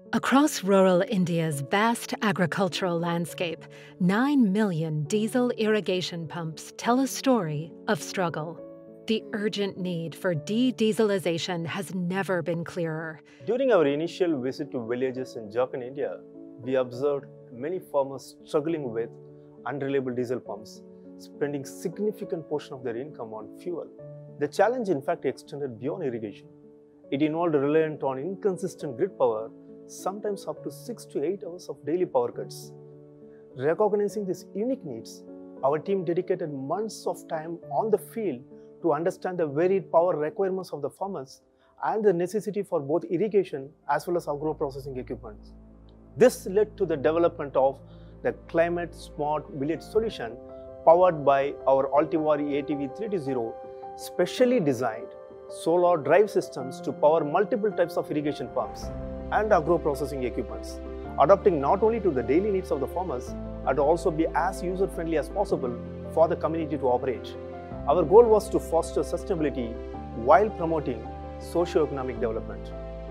Across rural India's vast agricultural landscape, 9 million diesel irrigation pumps tell a story of struggle. The urgent need for de-dieselization has never been clearer. During our initial visit to villages in Jharkhand, India, we observed many farmers struggling with unreliable diesel pumps, spending significant portion of their income on fuel. The challenge in fact extended beyond irrigation. It involved reliance on inconsistent grid power, sometimes up to 6 to 8 hours of daily power cuts. Recognizing these unique needs, our team dedicated months of time on the field to understand the varied power requirements of the farmers and the necessity for both irrigation as well as agro-processing equipment. This led to the development of the Climate Smart Village solution powered by our ATV320 specially designed solar drive systems to power multiple types of irrigation pumps and agro-processing equipments, adapting not only to the daily needs of the farmers, but also be as user-friendly as possible for the community to operate. Our goal was to foster sustainability while promoting socio-economic development.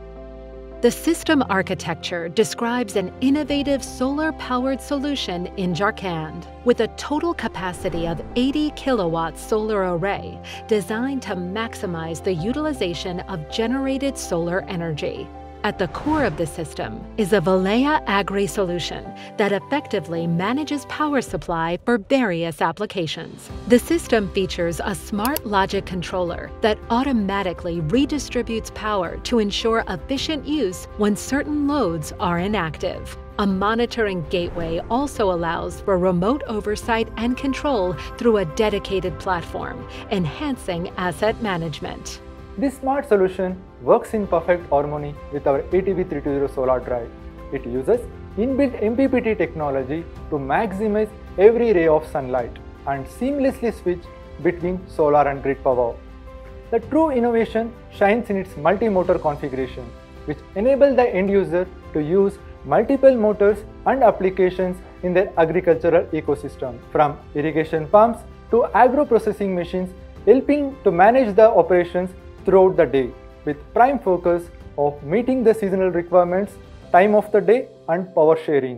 The system architecture describes an innovative solar-powered solution in Jharkhand with a total capacity of 80 kilowatts solar array designed to maximize the utilization of generated solar energy. At the core of the system is a Valea Agri solution that effectively manages power supply for various applications. The system features a smart logic controller that automatically redistributes power to ensure efficient use when certain loads are inactive. A monitoring gateway also allows for remote oversight and control through a dedicated platform, enhancing asset management. This smart solution works in perfect harmony with our ATV320 solar drive. It uses inbuilt MPPT technology to maximize every ray of sunlight and seamlessly switch between solar and grid power. The true innovation shines in its multi-motor configuration, which enables the end user to use multiple motors and applications in their agricultural ecosystem, from irrigation pumps to agro-processing machines, helping to manage the operations throughout the day, with prime focus of meeting the seasonal requirements, time of the day and power sharing.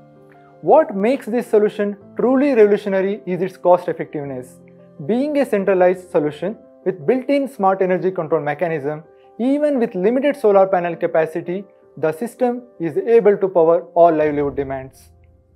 What makes this solution truly revolutionary is its cost effectiveness. Being a centralized solution with built-in smart energy control mechanism, even with limited solar panel capacity, the system is able to power all livelihood demands.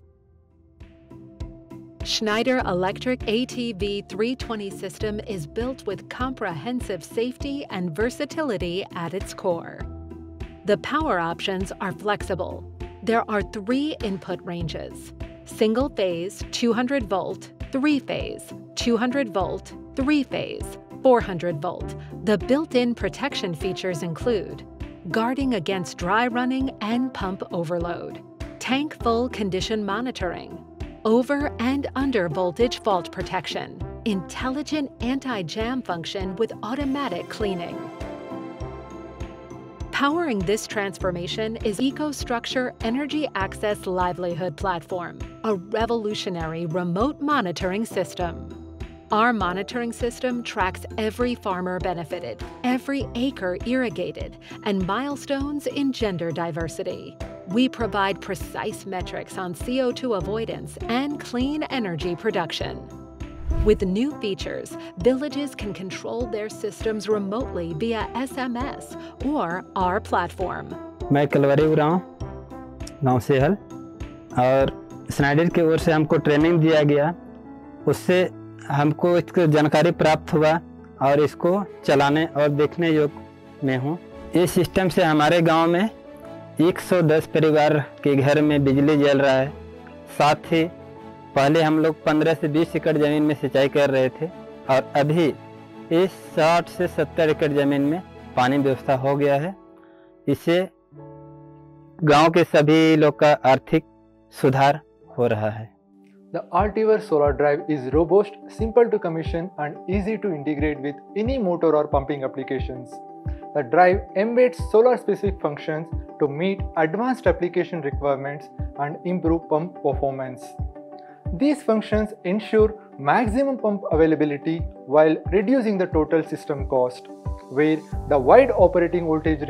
Schneider Electric ATV320 system is built with comprehensive safety and versatility at its core. The power options are flexible. There are 3 input ranges: single phase 200 volt, 3 phase 200 volt, 3 phase 400 volt. The built-in protection features include guarding against dry running and pump overload, tank full condition monitoring, over and under voltage fault protection, intelligent anti-jam function with automatic cleaning. Powering this transformation is EcoStruxure Energy Access Livelihood Platform, a revolutionary remote monitoring system. Our monitoring system tracks every farmer benefited, every acre irrigated, and milestones in gender diversity. We provide precise metrics on CO2 avoidance and clean energy production. With new features, villages can control their systems remotely via SMS or our platform. मैं कलवरी उरांव गांव से हल और Snyder की ओर से हमको training दिया गया, उससे हमको इसकी जानकारी प्राप्त हुआ और इसको चलाने और देखने योग्य में हूँ। इस सिस्टम से हमारे गांव में 110 परिवार के घर में बिजली जल रहा है। साथ ही पहले हम लोग 15 से 20 एकड़ ज़मीन में सिंचाई कर रहे थे और अभी इस 60 से 70 एकड़ ज़मीन में पानी व्यवस्था हो गया है। इससे गांव के सभी लोग का आर्थिक सुधार हो रहा है। The Altiver solar drive is robust, simple to commission and easy to integrate with any motor or pumping applications. The drive embeds solar-specific functions to meet advanced application requirements and improve pump performance. These functions ensure maximum pump availability while reducing the total system cost, where the wide operating voltage range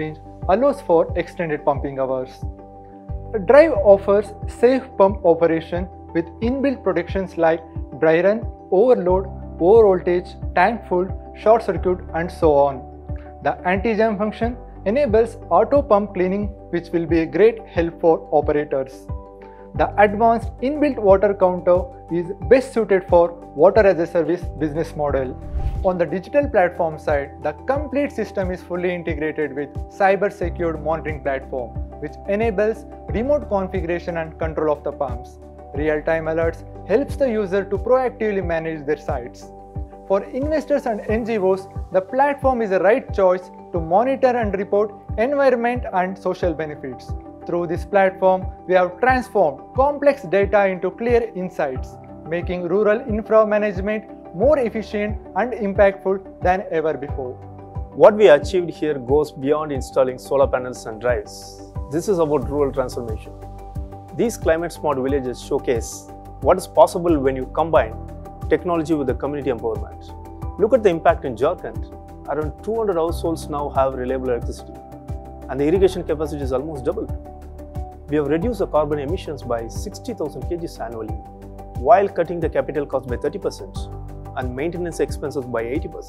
allows for extended pumping hours. The drive offers safe pump operation with inbuilt protections like dry run, overload, overvoltage, tank full, short circuit and so on. The anti-jam function enables auto pump cleaning, which will be a great help for operators. The advanced inbuilt water counter is best suited for water as a service business model. On the digital platform side, the complete system is fully integrated with cyber-secured monitoring platform, which enables remote configuration and control of the pumps. Real-time alerts helps the user to proactively manage their sites. For investors and NGOs, the platform is the right choice to monitor and report environment and social benefits. Through this platform, we have transformed complex data into clear insights, making rural infra management more efficient and impactful than ever before. What we achieved here goes beyond installing solar panels and drives. This is about rural transformation. These climate-smart villages showcase what is possible when you combine technology with the community empowerment. Look at the impact in Jharkhand. Around 200 households now have reliable electricity, and the irrigation capacity is almost doubled. We have reduced the carbon emissions by 60,000 kgs annually, while cutting the capital cost by 30% and maintenance expenses by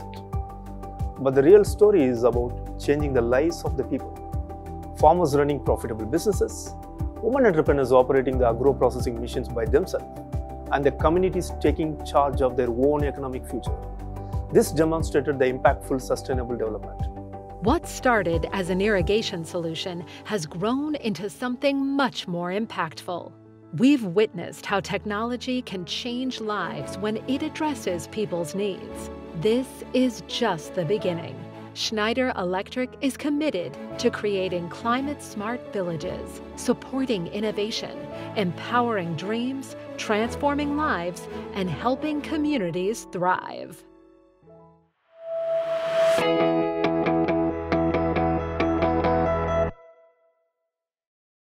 80%. But the real story is about changing the lives of the people. Farmers running profitable businesses, women entrepreneurs operating the agro-processing machines by themselves, and the communities taking charge of their own economic future. This demonstrated the impactful sustainable development. What started as an irrigation solution has grown into something much more impactful. We've witnessed how technology can change lives when it addresses people's needs. This is just the beginning. Schneider Electric is committed to creating climate-smart villages, supporting innovation, empowering dreams, transforming lives, and helping communities thrive.